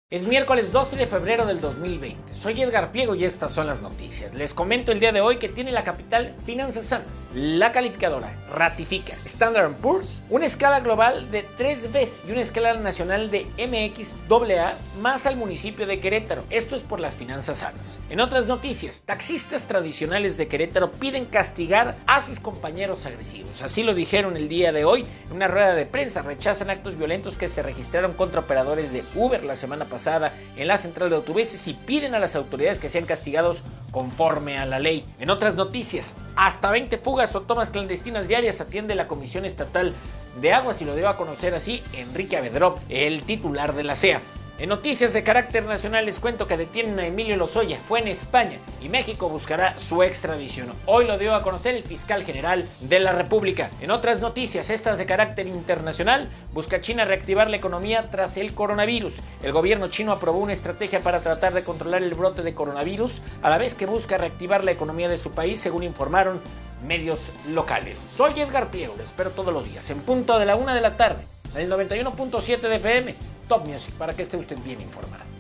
Es miércoles 12 de febrero del 2020. Soy Edgar Pliego y estas son las noticias. Les comento el día de hoy que tiene la capital finanzas sanas. La calificadora ratifica Standard & Poor's una escala global de 3B y una escala nacional de MXAA más al municipio de Querétaro. Esto es por las finanzas sanas. En otras noticias, taxistas tradicionales de Querétaro piden castigar a sus compañeros agresivos. Así lo dijeron el día de hoy en una rueda de prensa. Rechazan actos violentos que se registraron contra operadores de Uber la semana pasada en la central de autobuses y piden a las autoridades que sean castigados conforme a la ley. En otras noticias, hasta 20 fugas o tomas clandestinas diarias atiende la Comisión Estatal de Aguas y lo dio a conocer así Enrique Avedrop, el titular de la CEA. En noticias de carácter nacional les cuento que detienen a Emilio Lozoya, fue en España y México buscará su extradición. Hoy lo dio a conocer el fiscal general de la República. En otras noticias, estas de carácter internacional, busca China reactivar la economía tras el coronavirus. El gobierno chino aprobó una estrategia para tratar de controlar el brote de coronavirus, a la vez que busca reactivar la economía de su país, según informaron medios locales. Soy Edgar Pliego, lo espero todos los días, en punto de la 1 de la tarde, en el 91.7 de FM, Top Music, para que esté usted bien informado.